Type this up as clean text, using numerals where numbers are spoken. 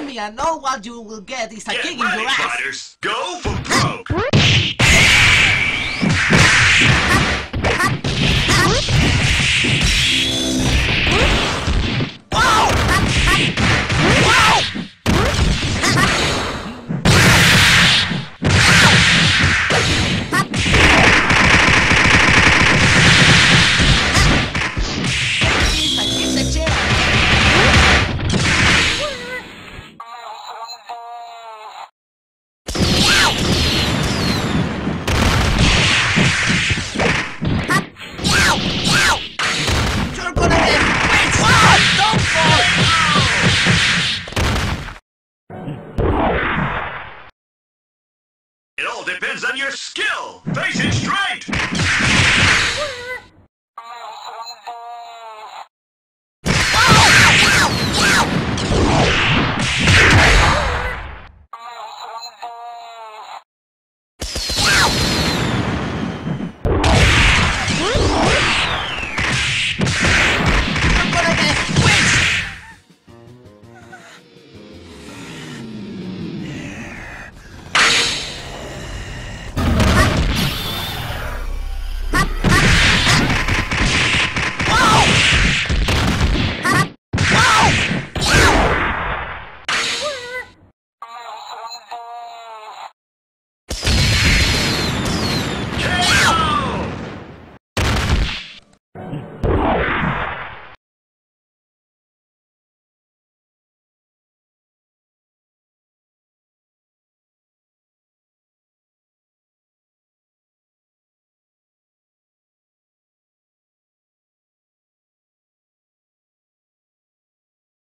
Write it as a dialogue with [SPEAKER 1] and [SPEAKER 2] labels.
[SPEAKER 1] me, I know what you will get is a
[SPEAKER 2] Get
[SPEAKER 1] kick in your
[SPEAKER 2] ready,
[SPEAKER 1] ass.
[SPEAKER 2] fighters! Go for broke! It all depends on your skill! Face it straight!